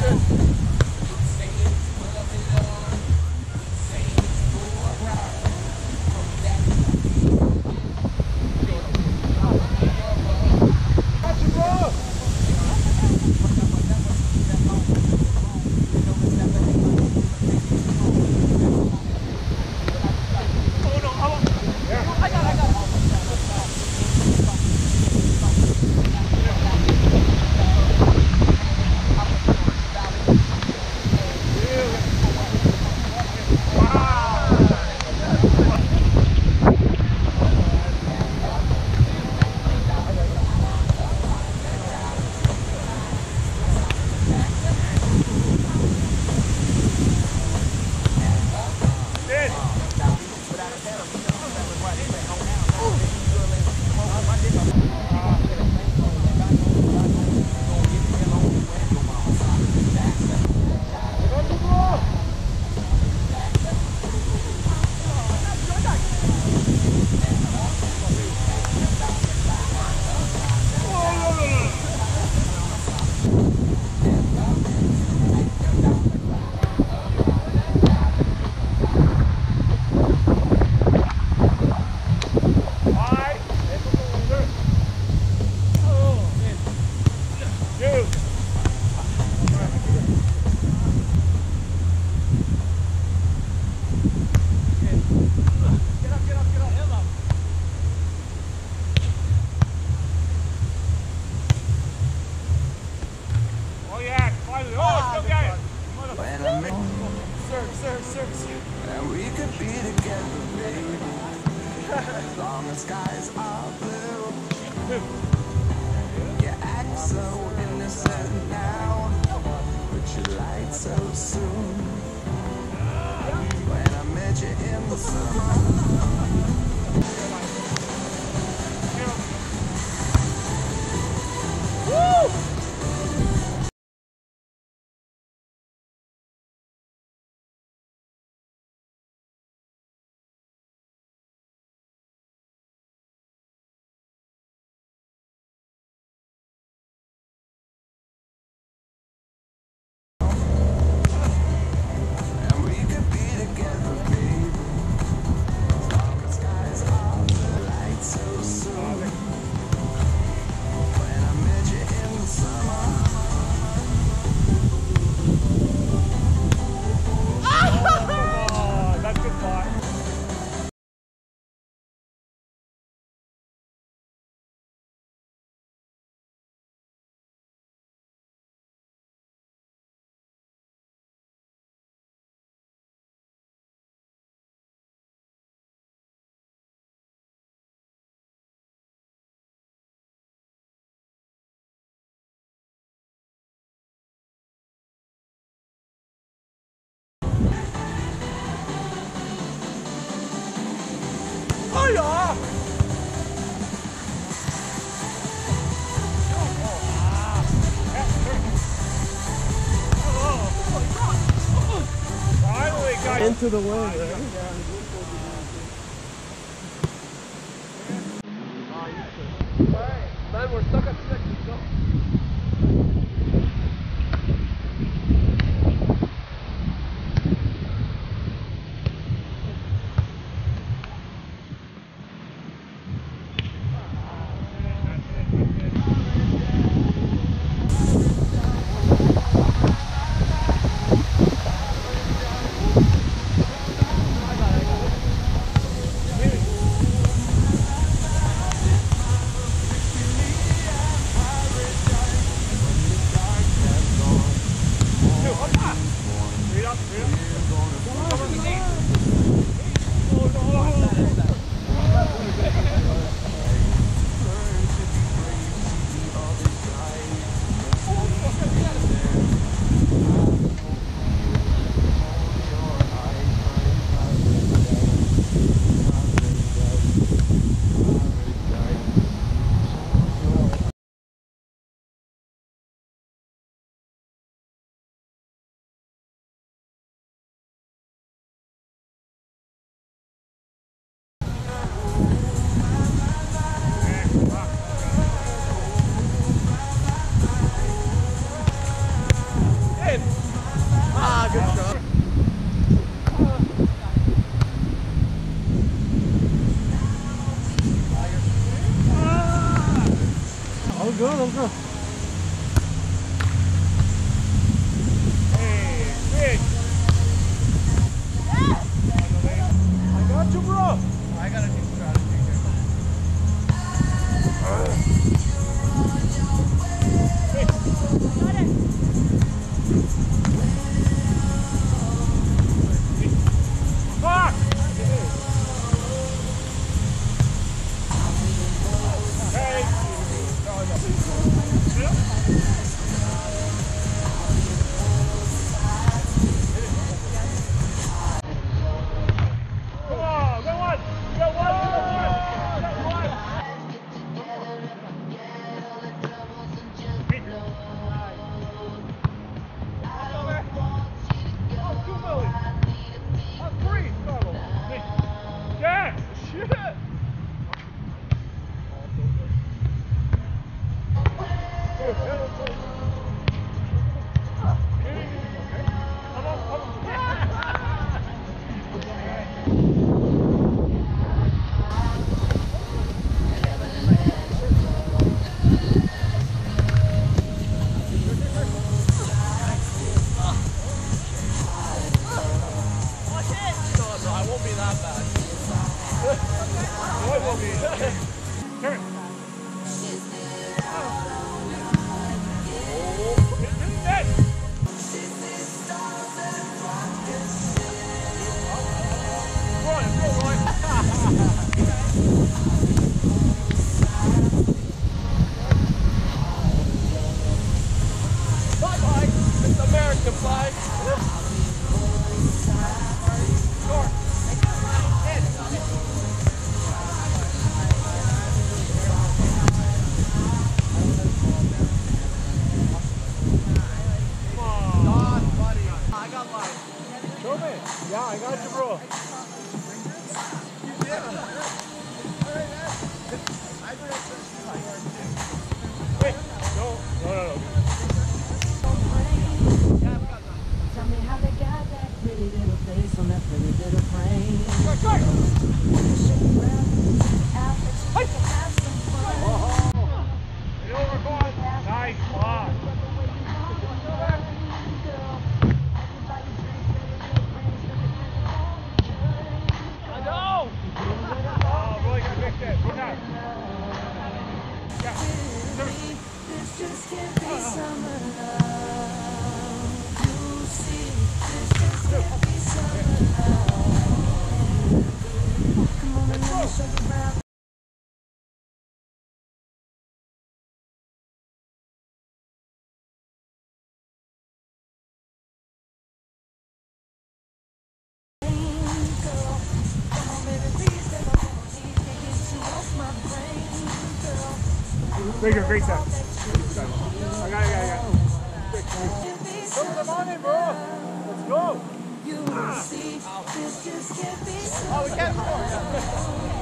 And we could be together, baby, as long as skies are blue. You act so innocent now, but you lied so soon. When I met you in the summer. Into the wind, right? Alright, man, we're stuck at 6. Let's go. I got it. can fly. Short. Yeah, I got you, bro. Wait, no. Tell me how they got that pretty little face on that pretty little frame. Nice block. This just can't be summer love. You see, this just can't be summer love. Come on and let me show you around. Great set. I got it. Put them on in, bro. Let's go. Oh, we can't score.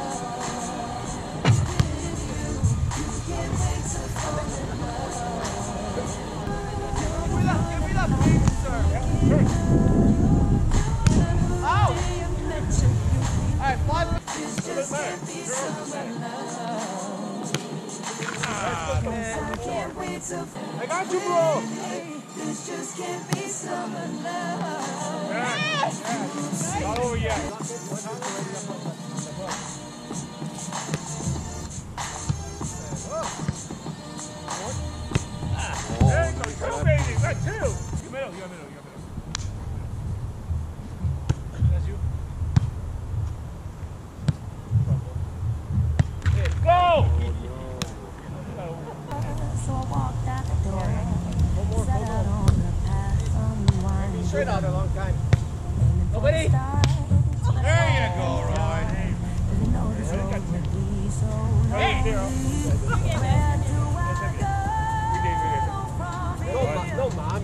Give me that big, sir. Ow! Alright, 5 minutes. I got you, bro. This just can't be summer love. Yeah. Not over yet. There you go. Two babies. That's two. You middle. That's you. Go! So I walked out the door, set out on the path, unwinding. Straight out a long time. Nobody? There you go, Ryan. Didn't know this road would be so Hey, long.